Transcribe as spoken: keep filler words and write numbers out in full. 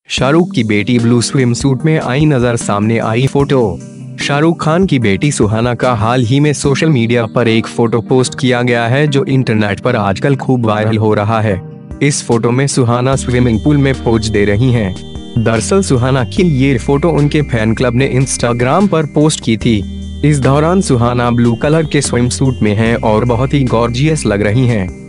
शाहरुख की बेटी blue swimsuit में आई नजर, सामने आई फोटो। शाहरुख खान की बेटी सुहाना का हाल ही में सोशल मीडिया पर एक फोटो पोस्ट किया गया है जो इंटरनेट पर आजकल खूब वायरल हो रहा है। इस फोटो में सुहाना स्विमिंग पूल में पोज दे रही हैं। दरअसल सुहाना की ये फोटो उनके फैन क्लब ने इंस्टाग्राम पर पोस्ट की थी। इस दौरान सुहाना ब्लू कलर के स्विमसूट में हैं और बहुत ही गॉर्जियस लग रही हैं।